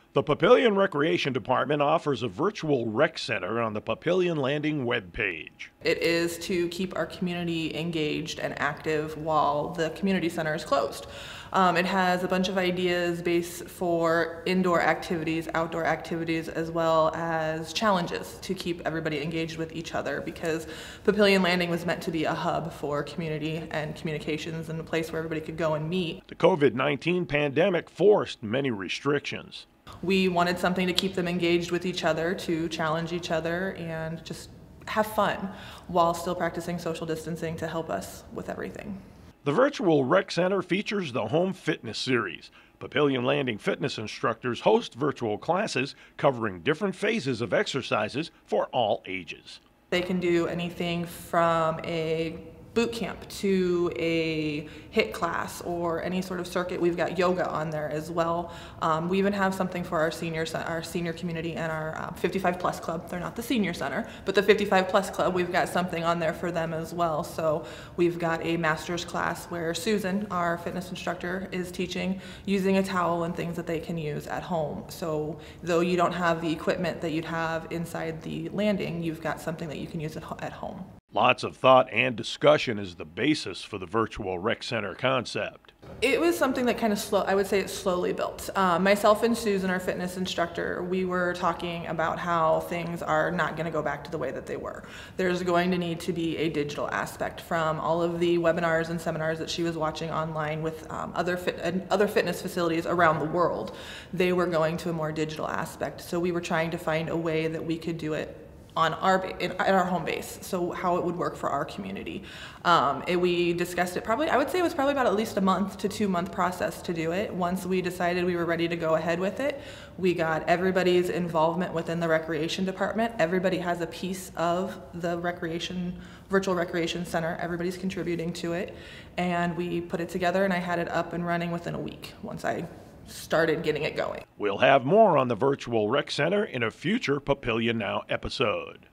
The Papillion Recreation Department offers a virtual rec center on the Papillion Landing webpage. It is to keep our community engaged and active while the community center is closed. It has a bunch of ideas based for indoor activities, outdoor activities, as well as challenges to keep everybody engaged with each other, because Papillion Landing was meant to be a hub for community and communications and a place where everybody could go and meet. The COVID-19 pandemic forced many restrictions. We wanted something to keep them engaged with each other, to challenge each other, and just have fun while still practicing social distancing to help us with everything. The virtual rec center features the Home Fitness Series. Papillion Landing fitness instructors host virtual classes covering different phases of exercises for all ages. They can do anything from a boot camp to a HIIT class or any sort of circuit. We've got yoga on there as well. We even have something for our senior community and our 55 plus club. They're not the senior center, but the 55 plus club, we've got something on there for them as well. So we've got a master's class where Susan, our fitness instructor, is teaching using a towel and things that they can use at home. So though you don't have the equipment that you'd have inside the landing, you've got something that you can use at home. Lots of thought and discussion is the basis for the virtual rec center concept. It was something that kind of I would say it slowly built. Myself and Susan, our fitness instructor, we were talking about how things are not going to go back to the way that they were. There's going to need to be a digital aspect from all of the webinars and seminars that she was watching online with other fitness facilities around the world. They were going to a more digital aspect. So we were trying to find a way that we could do it on at our home base, so how it would work for our community. We discussed it I would say it was probably about at least a month to 2 month process to do it. Once we decided we were ready to go ahead with it, we got everybody's involvement within the recreation department. Everybody has a piece of the virtual recreation center. Everybody's contributing to it, and we put it together, and I had it up and running within a week once I started getting it going. We'll have more on the virtual rec center in a future Papillion Now episode.